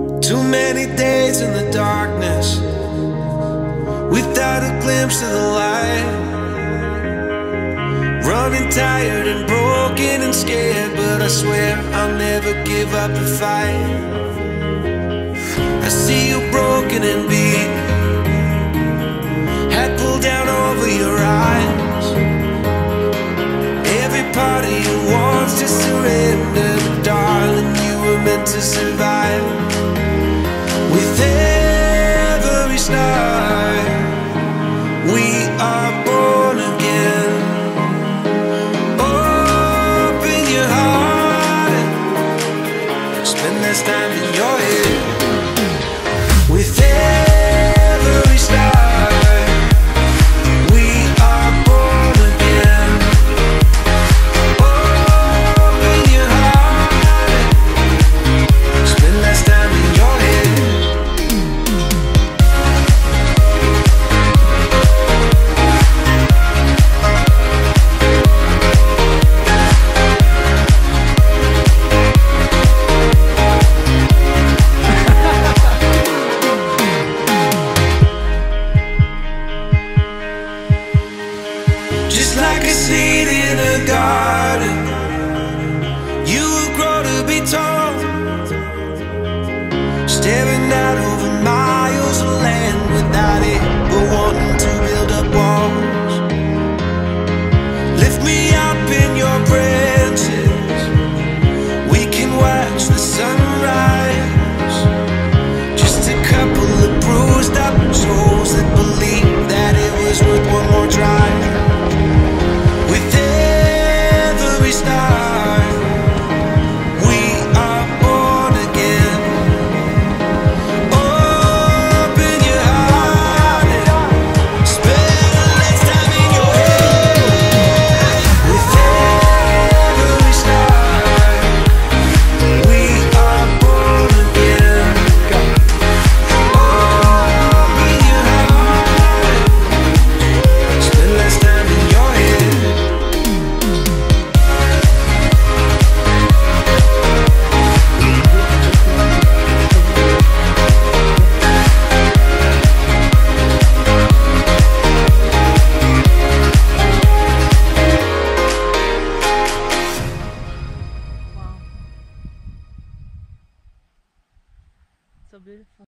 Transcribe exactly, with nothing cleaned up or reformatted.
Too many days in the darkness without a glimpse of the light. Running tired and broken and scared, but I swear I'll never give up the fight. I see you broken and beat, head pulled down over your eyes.